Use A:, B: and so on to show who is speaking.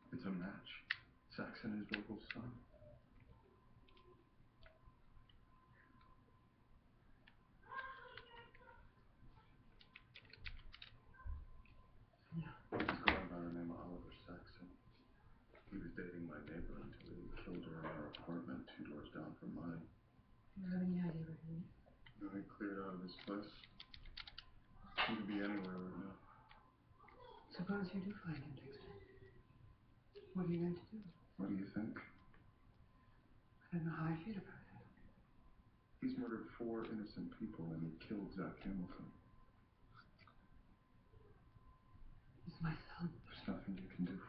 A: It's a match. Saxon is Vogel's son. He's gone by the name of Oliver Saxon. He was dating my neighbor until he killed her in her apartment 2 doors down from mine.
B: Do you have any idea where he is?
A: No, he cleared out of this place. He could be anywhere right now.
B: Suppose you do find him, Dexter. What are you going to do?
A: What do you think?
B: I don't know how I feel about it.
A: He's murdered 4 innocent people and he killed Zach Hamilton.
B: He's my son.
A: There's nothing you can do